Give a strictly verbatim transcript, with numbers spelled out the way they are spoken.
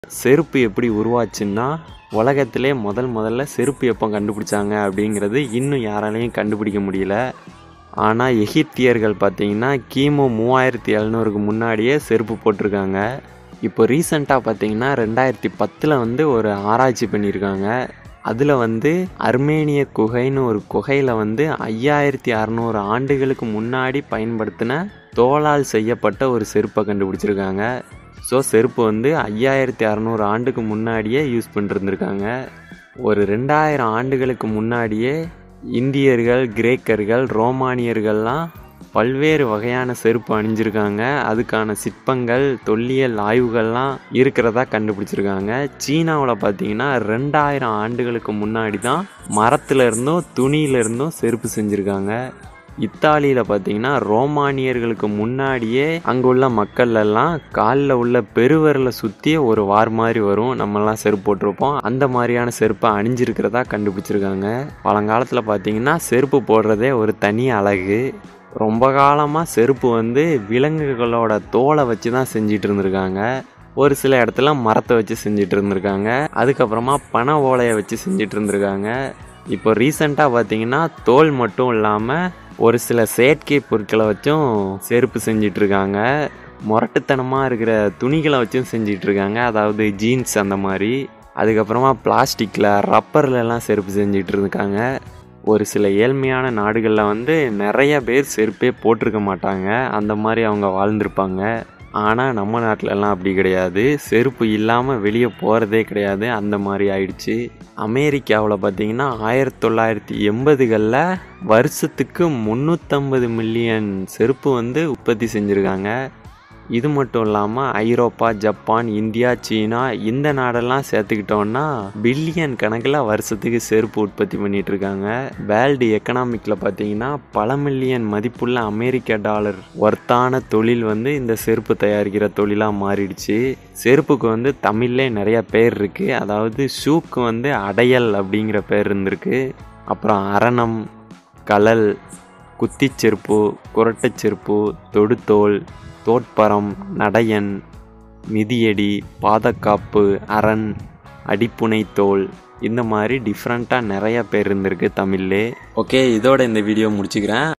செருப்பு எப்படி உருவாச்சுன்னா, உலகத்திலே முதல் முதல்ல செருப்பு எப்போ கண்டுபிடிச்சாங்க அப்படிங்கிறது இன்னும் யாராலையும் கண்டுபிடிக்க முடியல. ஆனால் எகிப்தியர்கள் பார்த்தீங்கன்னா கிமு மூவாயிரத்தி எழுநூறுக்கு முன்னாடியே செருப்பு போட்டிருக்காங்க. இப்போ ரீசெண்டாக பார்த்தீங்கன்னா ரெண்டாயிரத்தி பத்தில் வந்து ஒரு ஆராய்ச்சி பண்ணியிருக்காங்க. அதில் வந்து அர்மேனிய குகைன்னு ஒரு குகையில் வந்து ஐயாயிரத்தி அறநூறு ஆண்டுகளுக்கு முன்னாடி பயன்படுத்தின தோலால் செய்யப்பட்ட ஒரு செருப்பை கண்டுபிடிச்சிருக்காங்க. ஸோ செருப்பு வந்து ஐயாயிரத்தி அறநூறு ஆண்டுக்கு முன்னாடியே யூஸ் பண்ணிருந்துருக்காங்க. ஒரு ரெண்டாயிரம் ஆண்டுகளுக்கு முன்னாடியே இந்தியர்கள், கிரேக்கர்கள், ரோமானியர்கள்லாம் பல்வேறு வகையான செருப்பு அணிஞ்சிருக்காங்க. அதுக்கான சிற்பங்கள், தொல்லியல் ஆய்வுகள்லாம் இருக்கிறதா கண்டுபிடிச்சிருக்காங்க. சீனாவில் பார்த்தீங்கன்னா ரெண்டாயிரம் ஆண்டுகளுக்கு முன்னாடி தான் மரத்துல இருந்தும் துணியில இருந்தும் செருப்பு செஞ்சுருக்காங்க. இத்தாலியில் பார்த்தீங்கன்னா ரோமானியர்களுக்கு முன்னாடியே அங்கே உள்ள மக்கள் எல்லாம் காலில் உள்ள பெருவரலை சுற்றி ஒரு வார் மாதிரி வரும், நம்மெல்லாம் செருப்பு போட்டிருப்போம், அந்த மாதிரியான செருப்பை அணிஞ்சிருக்கிறதா கண்டுபிடிச்சிருக்காங்க. பழங்காலத்தில் பார்த்தீங்கன்னா செருப்பு போடுறதே ஒரு தனி அழகு. ரொம்ப காலமாக செருப்பு வந்து விலங்குகளோட தோலை வச்சு தான் செஞ்சிட்டு இருந்திருக்காங்க. ஒரு சில இடத்துல மரத்தை வச்சு செஞ்சிட்டு இருந்திருக்காங்க. அதுக்கப்புறமா பனை ஓலையை வச்சு செஞ்சிட்டு இருந்திருக்காங்க. இப்போ ரீசெண்டாக பார்த்தீங்கன்னா தோல் மட்டும் இல்லாமல் ஒரு சில செயற்கை பொருட்களை வச்சும் செருப்பு செஞ்சிட்ருக்காங்க. முரட்டுத்தனமாக இருக்கிற துணிகளை வச்சும் செஞ்சிட்ருக்காங்க, அதாவது ஜீன்ஸ் அந்த மாதிரி. அதுக்கப்புறமா பிளாஸ்டிக்கில், ரப்பர்லலாம் செருப்பு செஞ்சிட்டு இருக்காங்க. ஒரு சில ஏழ்மையான நாடுகளில் வந்து நிறைய பேர் செருப்பே போட்டிருக்க மாட்டாங்க, அந்த மாதிரி அவங்க வாழ்ந்திருப்பாங்க. ஆனால் நம்ம நாட்டிலலாம் அப்படி கிடையாது, செருப்பு இல்லாமல் வெளியே போகிறதே கிடையாது, அந்த மாதிரி ஆயிடுச்சு. அமெரிக்காவில் பார்த்தீங்கன்னா ஆயிரத்தி தொள்ளாயிரத்தி எண்பதுகளில் வருஷத்துக்கு முந்நூற்றம்பது மில்லியன் செருப்பு வந்து உற்பத்தி செஞ்சுருக்காங்க. இது மட்டும் இல்லாமல் ஐரோப்பா, ஜப்பான், இந்தியா, சீனா இந்த நாடெல்லாம் சேர்த்துக்கிட்டோன்னா பில்லியன் கணக்கில் வருஷத்துக்கு செருப்பு உற்பத்தி பண்ணிட்டு இருக்காங்க. வேர்ல்டு எக்கனாமிக்கில் பார்த்தீங்கன்னா பல மில்லியன் மதிப்புள்ள அமெரிக்க டாலர் ஒர்த்தான தொழில் வந்து இந்த செருப்பு தயாரிக்கிற தொழிலாக மாறிடுச்சு. செருப்புக்கு வந்து தமிழ்லே நிறைய பேர் இருக்குது. அதாவது ஷூக்கு வந்து அடையல் அப்படிங்கிற பேர் இருந்திருக்கு. அப்புறம் அரணம், கலல், குத்திச்செருப்பு, குரட்டைச்செருப்பு, தொடுத்தோல், தோட்பரம், நடையன், மிதியடி, பாதக்காப்பு, அரண், அடிப்புனை தோல், இந்த மாதிரி டிஃப்ரெண்ட்டாக நிறைய பேர் இருந்திருக்கு தமிழ்லே. ஓகே, இதோட இந்த வீடியோ முடிச்சுக்கிறேன்.